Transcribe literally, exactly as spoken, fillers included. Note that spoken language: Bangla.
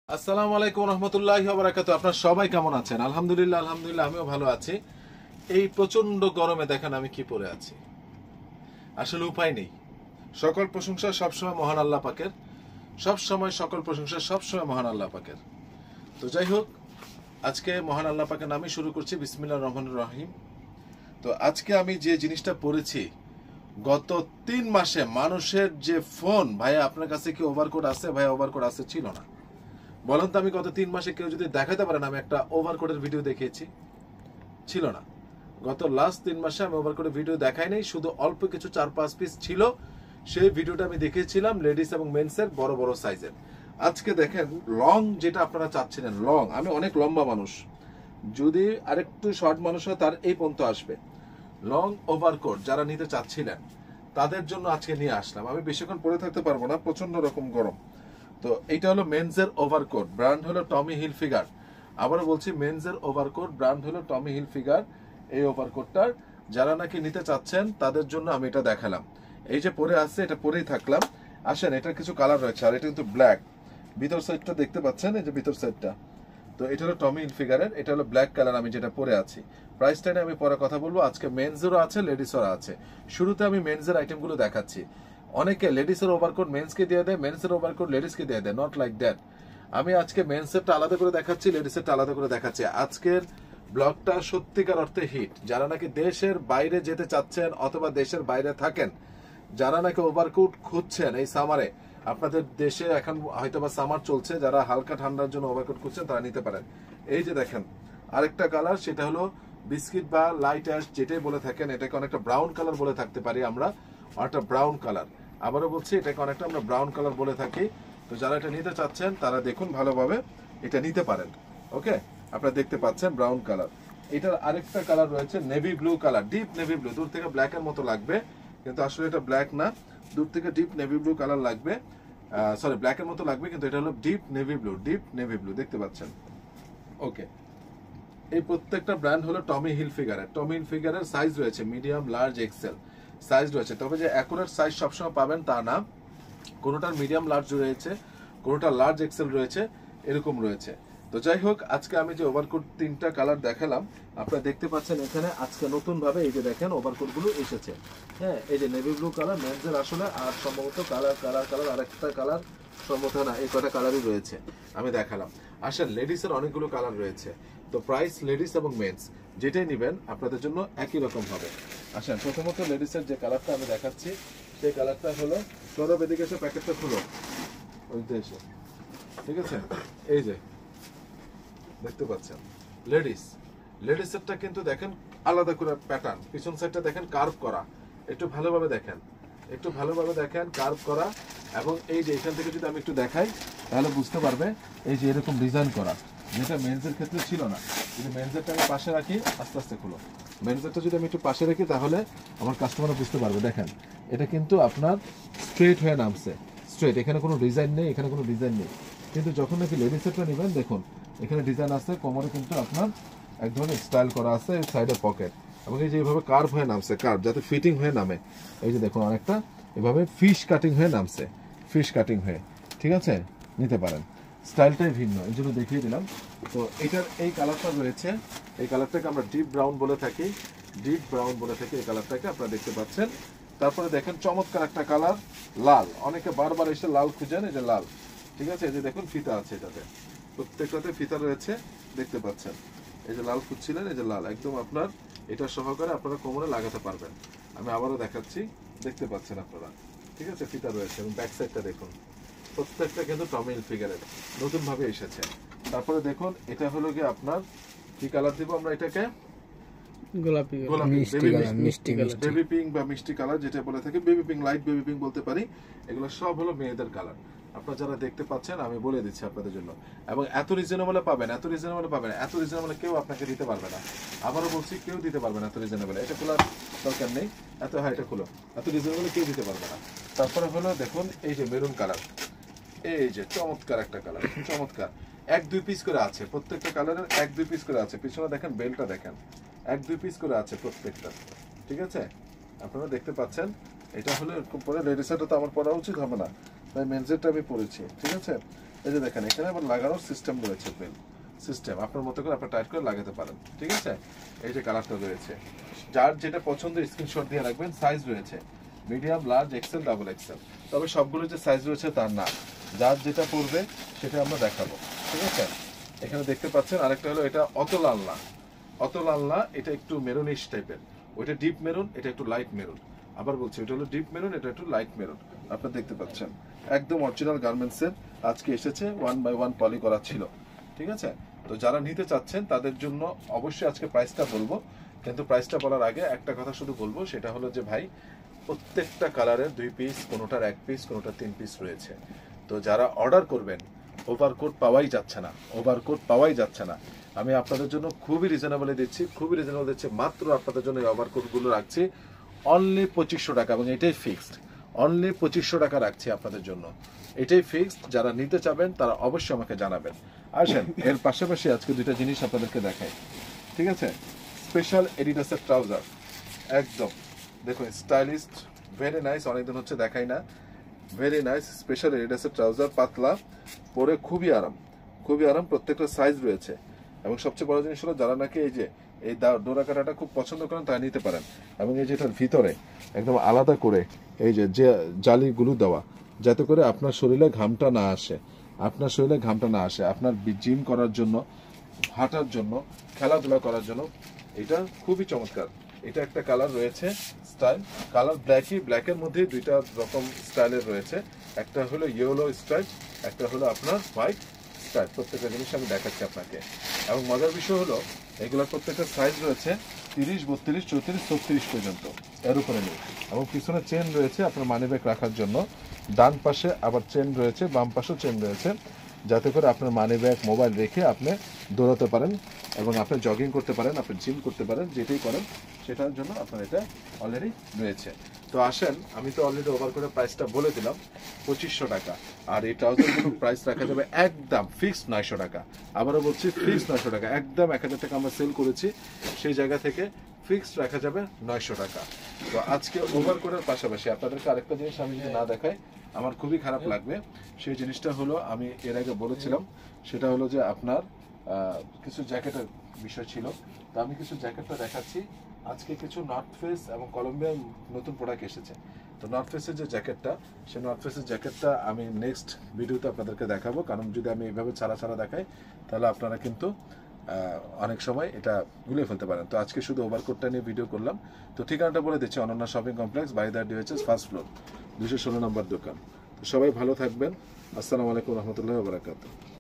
আসসালামু আলাইকুম রহমতুল্লাহি ওয়া বারাকাতুহু। আপনারা সবাই কেমন আছেন? আলহামদুলিল্লাহ আলহামদুলিল্লাহ আমিও ভালো আছি। এই প্রচন্ড গরমে দেখেন আমি কি পরে আছি, আসলে উপায় নেই। সকল প্রশংসা সবসময় মহান আল্লাহ পাকের, সব সময় সকল প্রশংসা সবসময় মহান আল্লাহ পাকের। তো যাই হোক, আজকে মহান আল্লাহ পাকের নামে শুরু করছি, বিসমিল্লাহির রহমানির রহিম। তো আজকে আমি যে জিনিসটা পরেছি, গত তিন মাসে মানুষের যে ফোন, ভাইয়া আপনার কাছে কি ওভারকোট আছে? ভাইয়া ওভারকোট আছে, ছিল না। বলেন তো, আমি গত তিন মাসে কেউ যদি দেখাতে পারেন আমি একটা ওভারকোটের ভিডিও দেখিয়েছি? ছিল না। গত লাস্ট তিন মাসে আমি ওভারকোটের ভিডিও দেখাই নাই, শুধু অল্প কিছু চার পাঁচ পিস ছিল, সেই ভিডিওটা আমি দেখিয়েছিলাম লেডিস এবং মেন্সের বড় বড় সাইজের। আজকে দেখেন লং, যেটা আপনারা চাচ্ছিলেন লং, আমি অনেক লম্বা মানুষ, যদি আরেকটু শর্ট মানুষ হয় তার এই পর্যন্ত আসবে। লং ওভারকোট যারা নিতে চাচ্ছিলেন তাদের জন্য আজকে নিয়ে আসলাম। আমি বেশিক্ষণ পরে থাকতে পারবো না, প্রচন্ড রকম গরম। তো এইটা হলো মেন্সের ওভারকোট, ব্র্যান্ড হলো টমি হিলফিগার। আবারও বলছি, মেন্সের ওভারকোট, ব্র্যান্ড হলো টমি হিলফিগার। এই ওভারকোটটার যারা নাকি নিতে চাচ্ছেন তাদের জন্য আমি এটা দেখালাম। এই যে পরে আসছে, এটা পরেই থাকলাম। আসেন, এটার কিছু কালার রয়েছে, আর এটা কিন্তু ব্ল্যাক। ভিতর সাইডটা দেখতে পাচ্ছেন, এই যে ভিতর সাইডটা। তো এটা হলো টমি হিলফিগারের, এটা হলো ব্ল্যাক কালার, আমি যেটা পরে আছি। প্রাইসটা নিয়ে আমি পরে কথা বলবো। আজকে মেন্সেরও আছে, লেডিসেরও আছে। শুরুতে আমি মেন্সের আইটেমগুলো দেখাচ্ছি। অনেকে লেডিসের ওভারকোট মেন্সকে দিয়ে দেয়, মেন্সের ওভারকোট লেডিসকে দিয়ে দেয়, নট লাইক দ্যাট। আমি আজকে মেন্সেরটা আলাদা করে দেখাচ্ছি, লেডিসেরটা আলাদা করে দেখাচ্ছি। আজকের ব্লগটা সত্যিকার অর্থে হিট। যারা নাকি দেশের বাইরে যেতে চাচ্ছেন অথবা দেশের বাইরে থাকেন, যারা নাকি ওভারকোট খুঁজছেন এই সামারে, আপনাদের দেশে এখন হয়তোবা সামার চলছে, যারা হালকা ঠান্ডার জন্য ওভারকোট খুঁজছেন তারা নিতে পারেন। এই যে দেখেন আরেকটা কালার, সেটা হলো বিস্কিট বা লাইট অ্যাশ যেটাই বলে থাকেন, এটাকে অনেকটা ব্রাউন কালার বলে থাকতে পারি আমরা, একটা ব্রাউন কালার। আবারও বলছি, এটাকে অনেকটা আমরা ব্রাউন কালার বলে থাকি। তো যারা এটা নিতে চাচ্ছেন তারা দেখুন ভালোভাবে, এটা নিতে পারেন। ওকে, আপনারা দেখতে পাচ্ছেন ব্রাউন কালার। এটার আরেকটা কালার রয়েছে navy blue colour, deep navy blue. দূর থেকে ব্ল্যাকের মতো লাগবে, কিন্তু আসলে এটা ব্ল্যাক না, দূর থেকে ডিপ নেভি ব্লু কালার লাগবে, সরি ব্ল্যাকের মতো লাগবে, কিন্তু এটা হলো deep navy blue, deep navy blue দেখতে পাচ্ছেন। ওকে, এই প্রত্যেকটা ব্র্যান্ড হলো টমি হিলফিগারের। টমি হিলফিগারের সাইজ রয়েছে মিডিয়াম, লার্জ, এক্সেল সাইজ রয়েছে। তবে যে অ্যাকুরেট সাইজ সবসময় পাবেন তা না, কোনোটার মিডিয়াম লার্জ রয়েছে, কোনোটার লার্জ এক্সেল রয়েছে, এরকম রয়েছে। তো যাই হোক, আজকে আমি যে ওভারকোট তিনটা কালার দেখালাম, আপনারা দেখতে পাচ্ছেন এখানে আজকে নতুন ভাবে এই যে দেখেন ওভারকোট গুলো এসেছে। হ্যাঁ, এই যে নেভি ব্লু কালার মেন্সের আসলে, আর সম্ভবত কালার কালার কালার আরেকটা কালার সম্ভবত না, এই কটা কালারই রয়েছে আমি দেখালাম। আসলে লেডিসের অনেকগুলো কালার রয়েছে। তো প্রাইস লেডিস এবং মেন্স যেটাই নেবেন আপনাদের জন্য একই রকম হবে। আসেন, প্রথমত লেডিসের যে কালারটা আমি দেখাচ্ছি, সেই কালারটা হলো, সৌরভ এদিকে এসে প্যাকেটটা খুলো, ওই দেশে, ঠিক আছে? এই যে দেখতে পাচ্ছেন লেডিস, লেডিসেরটা কিন্তু দেখেন আলাদা করে প্যাটার্ন, পিছন সাইডটা দেখেন কার্ভ করা, একটু ভালোভাবে দেখেন, একটু ভালোভাবে দেখেন কার্ভ করা। এবং এই যে এখান থেকে যদি আমি একটু দেখাই তাহলে বুঝতে পারবে, এই যে এরকম ডিজাইন করা, যেটা মেন্সের ক্ষেত্রে ছিল না। যদি মেন্সেরটা আমি পাশে রাখি, আস্তে আস্তে খুলো, মেন্সেরটা যদি আমি একটু পাশে রাখি তাহলে আমার কাস্টমার বুঝতে পারবে। দেখেন এটা কিন্তু আপনার স্ট্রেট হয়ে নামছে, স্ট্রেট, এখানে কোনো ডিজাইন নেই, এখানে কোনো ডিজাইন নেই। কিন্তু যখন নাকি লেডিসেরটা নেবেন, দেখুন এখানে ডিজাইন আছে, কোমরে কিন্তু আপনার এক ধরনের স্টাইল করা আছে, সাইডে পকেট, এবং এই যে এইভাবে কার্ভ হয়ে নামছে, কার্ভ যাতে ফিটিং হয়ে নামে। এই যে দেখুন অনেকটা এভাবে ফিশ কাটিং হয়ে নামছে, ফিশ কাটিং হয়ে, ঠিক আছে? নিতে পারেন, স্টাইলটাই ভিন্ন, এই জন্য দেখিয়ে দিলাম। তো এটার এই কালারটা রয়েছে, এই কালারটাকে আমরা ডিপ ব্রাউন বলে থাকি, ডিপ ব্রাউন বলে থাকি এই কালারটাকে, আপনারা দেখতে পাচ্ছেন। তারপরে দেখেন চমৎকার একটা কালার লাল, অনেকে বারবার এসে লাল খুঁজেন, এই যে লাল, ঠিক আছে? এই যে দেখুন ফিতা আছে এটাতে, প্রত্যেকটাতে ফিতা রয়েছে, দেখতে পাচ্ছেন। এই যে লাল খুঁজছিলেন, এই যে লাল, একদম আপনার এটা সহকারে আপনারা কোমরে লাগাতে পারবেন। আমি আবারও দেখাচ্ছি, দেখতে পাচ্ছেন আপনারা, ঠিক আছে? ফিতা রয়েছে, এবং ব্যাক সাইডটা দেখুন, প্রত্যেকটা কিন্তু টমি হিলফিগারের নতুন ভাবে এসেছে। তারপরে দেখুন এটা হলো কি আপনার কি কালার দিব আমরা এটাকে, গোলাপি, বেবি পিঙ্ক বা মিষ্টি কালার যেটা বলে থাকি, baby pink, light baby pink বলতে পারি। এগুলো সব হলো মেয়েদের কালার। আপনারা যারা দেখতে পাচ্ছেন আমি বলে দিচ্ছি আপনাদের জন্য, এবং এত রিজনেবলে পাবেন, এত রিজনেবলে পাবেন, এত রিজনেবলে কেউ আপনাকে দিতে পারবে না। আবারও বলছি, কেউ দিতে পারবে না এত রিজনেবলে। এটা খোলার দরকার নেই, এত হ্যাঁ এটা খোলো, এত রিজনেবলে কেউ দিতে পারবে না। তারপরে হলো দেখুন এই যে মেরুন কালার, এই যে চমৎকার একটা কালার, চমৎকার, এক দুই পিস করে আছে প্রত্যেকটা কালারের, এক দুই পিস করে আছে। পিছনে দেখেন বেলটা দেখেন, এক দুই পিস করে আছে প্রত্যেকটা, ঠিক আছে? আপনারা দেখতে পাচ্ছেন। এটা হলো এরকম পরে, লেডিসেরটা তো আমার পরা উচিত হবে না, তাই মেন্সেরটা আমি পরেছি, ঠিক আছে? এই যে দেখেন এখানে আবার লাগানোর সিস্টেম রয়েছে, বেল সিস্টেম আপনার মতো করে আপনার টাইট করে লাগাতে পারেন, ঠিক আছে। এই যে কালারটা রয়েছে, যার যেটা পছন্দ স্ক্রিনশট দিয়ে রাখবেন। সাইজ রয়েছে medium, large, XL, double XL, তবে সবগুলো যে সাইজ রয়েছে তার না, যার যেটা পড়বে সেটা আমরা দেখাবো, ঠিক আছে। এখানে দেখতে পাচ্ছেন আরেকটা হলো, এটা অত লাল না, অত লাল না, এটা একটু মেরুনিশ টাইপের, ওইটা ডিপ মেরুন, এটা একটু লাইট মেরুন। আবার বলছি, এটা হলো ডিপ মেরুন, এটা একটু লাইট মেরুন। আপনারা দেখতে পাচ্ছেন একদম অরিজিনাল গার্মেন্টসের আজকে এসেছে, ওয়ান বাই ওয়ান পলি করা ছিল, ঠিক আছে। তো যারা নিতে চাচ্ছেন তাদের জন্য অবশ্যই আজকে প্রাইসটা বলবো, কিন্তু প্রাইসটা বলার আগে একটা কথা শুধু বলবো, সেটা হলো যে ভাই প্রত্যেকটা কালারের দুই পিস, কোনোটার এক পিস, কোনোটার তিন পিস রয়েছে। তো যারা অর্ডার করবেন, ওভারকোট পাওয়াই যাচ্ছে না, ওভারকোট পাওয়াই যাচ্ছে না। আমি আপনাদের জন্য খুবই রিজনেবলে দিচ্ছি, খুবই রিজনেবল দিচ্ছি। মাত্র আপনাদের জন্য এই ওভারকোটগুলো রাখছি অনলি পঁচিশশো টাকা, এবং এটাই ফিক্সড, অনলি পঁচিশশো টাকা রাখছি আপনাদের জন্য, এটাই ফিক্সড। যারা নিতে চাবেন তারা অবশ্যই আমাকে জানাবেন। আসেন এর পাশাপাশি আজকে দুইটা জিনিস আপনাদেরকে দেখাই, ঠিক আছে। স্পেশাল এডিডাসের ট্রাউজার, একদম দেখুন স্টাইলিস্ট, ভেরি নাইস, অনেকদিন হচ্ছে দেখাই না, ভেরি নাইস। স্পেশাল এডিডাসের ট্রাউজার, পাতলা, পরে খুবই আরাম, খুবই আরাম, প্রত্যেকটা সাইজ রয়েছে। এবং সবচেয়ে বড় জিনিস হলো, যারা নাকি এই যে এই ডোরা কাটাটা খুব পছন্দ করেন তারা নিতে পারেন। এবং এই যেটার ভিতরে একদম আলাদা করে এই যে যে জালিগুলো দেওয়া, যাতে করে আপনার শরীরে ঘামটা না আসে, আপনার শরীরে ঘামটা না আসে, আপনার জিম করার জন্য, হাঁটার জন্য, খেলাধুলা করার জন্য এটা খুবই চমৎকার। এটা একটা কালার রয়েছে, স্টাইল কালার ব্ল্যাকই, ব্ল্যাকের মধ্যে দুইটা রকম স্টাইলের রয়েছে, একটা হলো ইয়েলো স্টাইল, একটা হলো আপনার হোয়াইট স্টাইল। প্রত্যেকটা জিনিস আমি দেখাচ্ছি আপনাকে। এবং মজার বিষয় হলো এগুলোর প্রত্যেকটা সাইজ রয়েছে তিরিশ, বত্রিশ, চৌত্রিশ, ছত্রিশ পর্যন্ত, এর উপরে নেই। এবং পিছনে চেন রয়েছে আপনার মানি ব্যাগ রাখার জন্য, ডান পাশে আবার চেন রয়েছে, বাম পাশেও চেন রয়েছে, যাতে করে আপনার মানি ব্যাগ, মোবাইল রেখে আপনি দৌড়াতে পারেন এবং আপনি জগিং করতে পারেন, আপনি জিম করতে পারেন, যেটাই করেন সেটার জন্য আপনার এটা অলরেডি রয়েছে। তো আসেন, আমি তো অলরেডি ওভারকোটের প্রাইসটা বলে দিলাম পঁচিশশো টাকা, আর এই ট্রাউজারগুলোর প্রাইস রাখা যাবে একদম ফিক্সড নয়শো টাকা। আবারও বলছি ফিক্সড নয়শো টাকা, একদম এক হাজার টাকা আমরা সেল করেছি, সেই জায়গা থেকে ফিক্সড রাখা যাবে নয়শো টাকা। তো আজকে ওভারকোটের পাশাপাশি আপনাদেরকে আরেকটা জিনিস আমি যদি না দেখাই আমার খুবই খারাপ লাগবে। সেই জিনিসটা হলো, আমি এর আগে বলেছিলাম, সেটা হলো যে আপনার কিছু জ্যাকেটের বিষয় ছিল, তো আমি কিছু জ্যাকেটটা দেখাচ্ছি আজকে। কিছু নর্থ ফেস এবং কলম্বিয়ার নতুন প্রোডাক্ট এসেছে। তো নর্থ ফেসের যে জ্যাকেটটা, সেই নর্থ ফেসের জ্যাকেটটা আমি নেক্সট ভিডিওতে আপনাদেরকে দেখাবো, কারণ যদি আমি এইভাবে ছাড়া ছাড়া দেখাই তাহলে আপনারা কিন্তু অনেক সময় এটা ভুলে ফেলতে পারেন। তো আজকে শুধু ওভারকোটটা নিয়ে ভিডিও করলাম। তো ঠিকানাটা বলে দিচ্ছি, Ananya shopping complex, by the DHS, first floor, দুশো ষোলো নম্বর দোকান। তো সবাই ভালো থাকবেন। আসসালামু আলাইকুম রহমতুল্লাহ বারাকাতুহু।